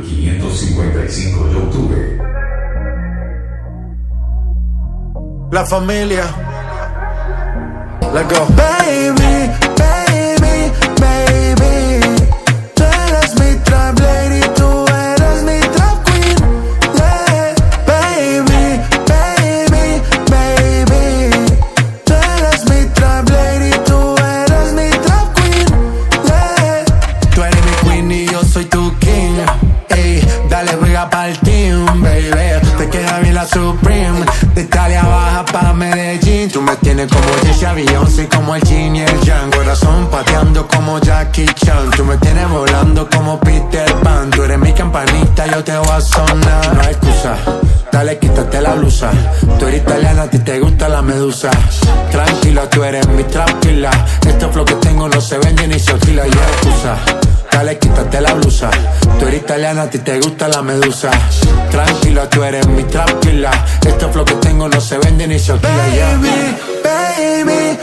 555 de octubre. La familia. Let's go. Baby, baby, baby. Tú eres mi trap lady, tú eres mi trap queen. Yeah. Baby, baby, baby. Tú eres mi trap lady, tú eres mi trap queen. Yeah. Tú eres mi queen y yo soy tu king. Ey, dale brega pa'l team, baby. Te queda bien la Supreme. De Italia baja pa' Medellín. Tú me tienes como Jessie, Beyoncé, como el Jin y el Yang. Corazón pateando como Jackie Chan. Tú me tienes volando como Peter Pan. Tú eres mi campanita, yo te voy a sonar. No hay excusa, dale quítate la blusa. Tú eres italiana, a ti te gusta la medusa. Tranquila, tú eres mi trap killer. Estos flow que tengo no se venden ni se alquila. Y excusa, dale quítate la blusa. Tú eres italiana, a ti te gusta la medusa. Tranquila, tú eres mi trap killer. Estos flow que tengo no se venden ni se alquila. Baby, baby,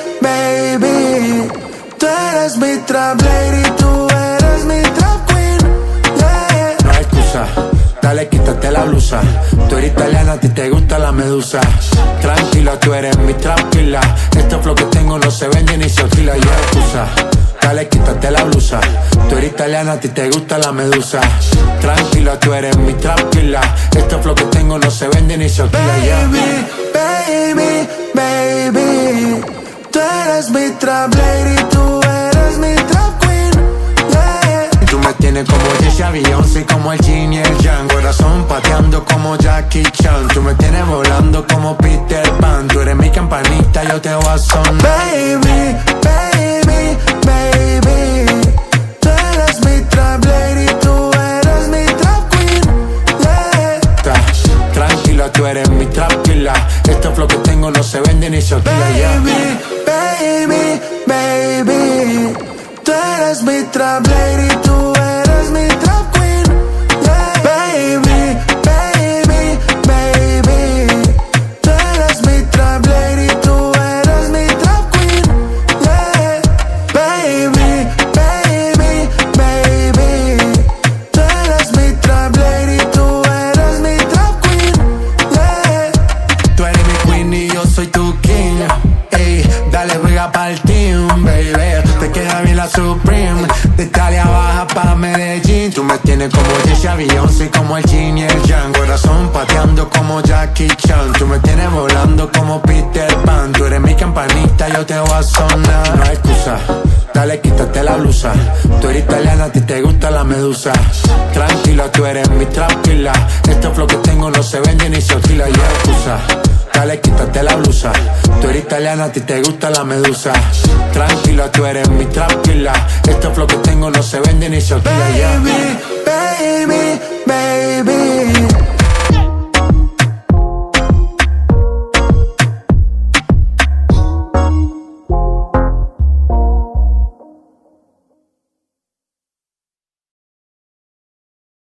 baby. Tú eres mi trap lady, tú eres mi trap queen. Yeah. No hay excusa, dale quítate la blusa. Tú eres italiana, a ti te gusta la medusa. Tranquila, tú eres mi trap killer. Estos flow que tengo no se venden ni se alquila. Y excusa, dale quítate la blusa. Tú eres italiana, a ti te gusta la medusa. Tranquila, tú eres mi trap killer. Estos flow que tengo no se venden ni se alquila. Baby, baby, baby. Tú eres mi trap lady, tú eres mi trap queen. Yeah. Tú me tienes como Jessie, Beyoncé, como el Jin y el Yang. Corazón pateando como Jackie Chan. Tú me tienes volando como Peter Pan. Tú eres mi campanita, yo te voy a sonar. Baby, baby, baby. Tú eres mi trap lady, tú eres mi trap queen. Yeah. Tranquila, tú eres mi trap killer. Estos flow que tengo no se venden ni se alquila. Baby, baby, baby. Tú eres mi trap lady, tú eres mi trap queen. Yeah. Baby, baby, baby. Tú eres mi trap lady, tú eres mi trap queen. Yeah. Baby, baby, baby. Tú eres mi trap lady, tú eres mi trap queen. Yeah. Tú eres mi queen y yo soy tu king. Ey, dale brega pa'l team, baby. Te queda bien la Supreme. De Italia baja pa' Medellín. Tú me tienes como Jessie, Beyoncé, como el Jin y el Yang. Corazón pateando como Jackie Chan. Tú me tienes volando como Peter Pan. Tú eres mi campanita, yo te voy a sonar. No hay excusa, dale quítate la blusa. Tú eres italiana, a ti te gusta la medusa. Tranquila, tú eres mi trap killer. Estos flow que tengo no se venden ni se alquila. Y excusa, dale quítate la blusa. Tú eres italiana, a ti te gusta la medusa. Tranquila, tú eres mi trap killer. Estos flow que tengo no se venden ni se alquila. Baby, baby.